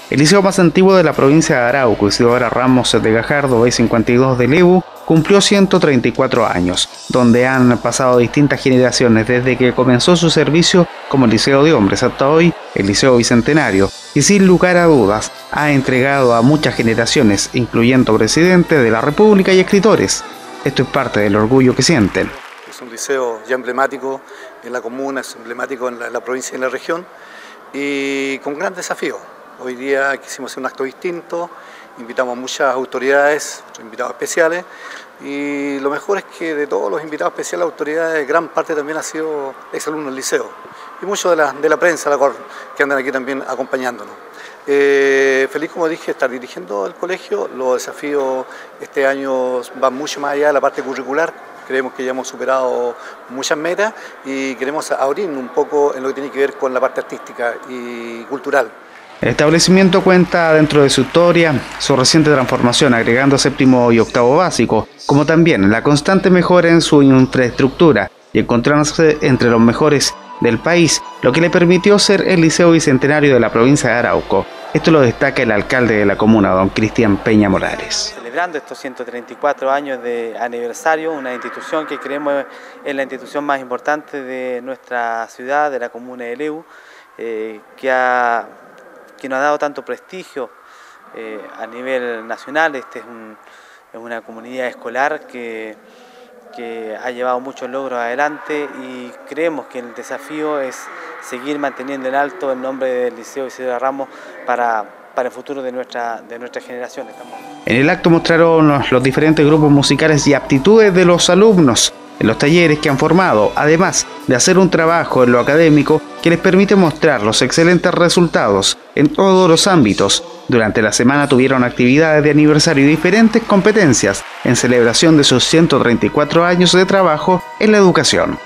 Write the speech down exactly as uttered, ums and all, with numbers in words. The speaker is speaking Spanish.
El liceo más antiguo de la provincia de Arauco, Isidora Ramos de Gajardo, B cincuenta y dos de Lebu, cumplió ciento treinta y cuatro años, donde han pasado distintas generaciones desde que comenzó su servicio como liceo de hombres hasta hoy, el Liceo Bicentenario, y sin lugar a dudas ha entregado a muchas generaciones, incluyendo presidentes de la República y escritores. Esto es parte del orgullo que sienten. Es un liceo ya emblemático en la comuna, es emblemático en la, en la provincia y en la región, y con gran desafío. Hoy día quisimos hacer un acto distinto, invitamos a muchas autoridades, invitados especiales, y lo mejor es que de todos los invitados especiales, autoridades, gran parte también ha sido exalumnos del liceo, y muchos de la, de la prensa la, que andan aquí también acompañándonos. Eh, feliz, como dije, estar dirigiendo el colegio. Los desafíos este año van mucho más allá de la parte curricular. Creemos que ya hemos superado muchas metas y queremos abrir un poco en lo que tiene que ver con la parte artística y cultural. El establecimiento cuenta dentro de su historia su reciente transformación, agregando séptimo y octavo básico, como también la constante mejora en su infraestructura y encontrándose entre los mejores del país, lo que le permitió ser el Liceo Bicentenario de la provincia de Arauco. Esto lo destaca el alcalde de la comuna, don Cristian Peña Morales. Celebrando estos ciento treinta y cuatro años de aniversario, una institución que creemos es la institución más importante de nuestra ciudad, de la comuna de Lebu, eh, que, ha, que nos ha dado tanto prestigio eh, a nivel nacional. Este es, un, es una comunidad escolar que, que ha llevado muchos logros adelante y creemos que el desafío es seguir manteniendo en alto el nombre del Liceo Isidora Ramos para, para el futuro de nuestra, de nuestra generación. En el acto mostraron los, los diferentes grupos musicales y aptitudes de los alumnos en los talleres que han formado, además de hacer un trabajo en lo académico que les permite mostrar los excelentes resultados en todos los ámbitos. Durante la semana tuvieron actividades de aniversario y diferentes competencias en celebración de sus ciento treinta y cuatro años de trabajo en la educación.